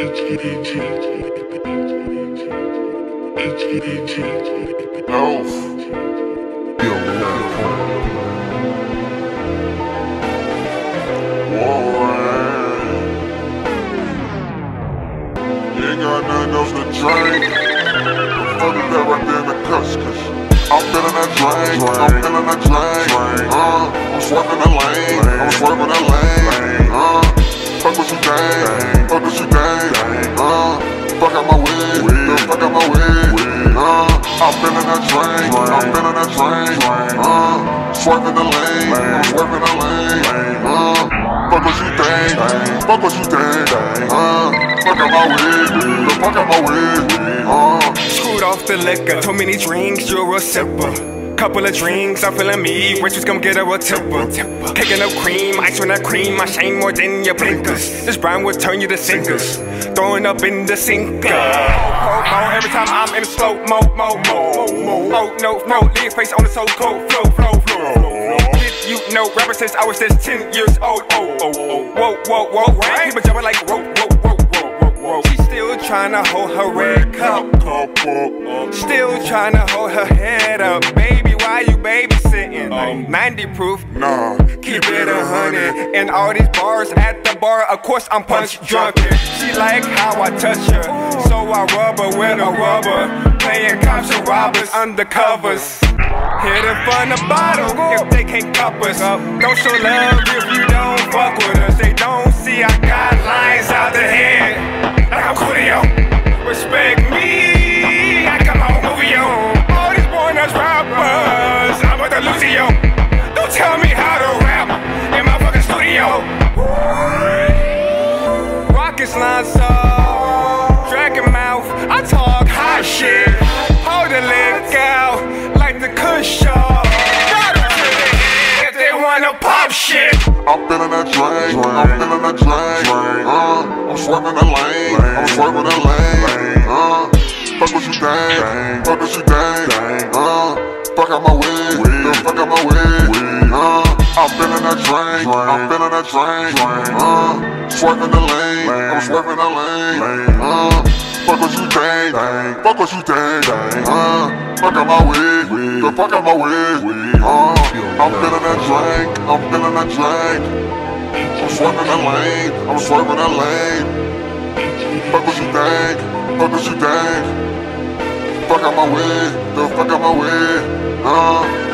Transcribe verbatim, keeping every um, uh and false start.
Ain't got nothing else to drink. Fuck that right there in the cuss, cause I'm feeling that drink, I'm feeling that drink. Uh, I'm swerving the lane, I'm swerving the lane. Uh, fuck what you think, fuck what you think. Uh, fuck out my way, fuck out my way. Uh, I'm feeling that drink, I'm feeling that drink. Uh, swerving the lane, I'm swerving the lane. Uh, fuck what you think, fuck what you think. Uh, fuck out my way, fuck out my way. Uh, Screwed off the liquor, too many drinks, you're a sipper. Couple of drinks, I'm feeling me, waitress come get her a tipper. Picking up cream, ice on that cream, I shine more than your blinkers. This brine will turn you to sinkers, throwing up in the sinker. Oh, oh, every time I'm in a slow mo, mo, mo, mo, mo, no, no, leave face on the so cold, flow, flow, flow. Did you know rapper since I was just ten years old? Oh, oh, oh, whoa, whoa, whoa, right? People jumping like whoa, whoa, whoa, whoa, whoa, whoa. She's still trying to hold her red cup, still trying to hold her head up, baby. Why you babysitting? Um, ninety proof, nah, keep it a hundred. And all these bars at the bar, of course I'm punch drunk. She like how I touch her, so I rub her with a rubber. Playing cops and robbers, undercovers. Hit it from the bottle if they can't cup us. Don't show love if you don't fuck with us. They don't see I got lines out the head like I'm Coolio. Respect me, I come on movie on. All these born-ass rappers, I'm with the Lucio. Don't tell me how to rap in my fucking studio. Rockets lines up, dragon mouth, I talk hot shit. Hold the leg out like the cushion. Got it to the head if they wanna pop shit. I'm feeling that drink, I'm feeling that drink. Uh, I'm swerving the lane, I'm swerving the lane. Uh, fuck what you think, fuck what you think. Uh, fuck out my way, fuck out my way. Uh, I'm feeling that drink, I'm feeling that drink. Uh, swerving the lane, I'm swerving the lane. Uh, fuck what you think, fuck what you think. Uh, fuck out my way, the fuck out my way. Uh, I'm feeling that drink, I'm feeling that drink. I'm swerving the lane, I'm swerving the lane. Fuck what you think, fuck what you think. Fuck out my way, the fuck out my way. Uh,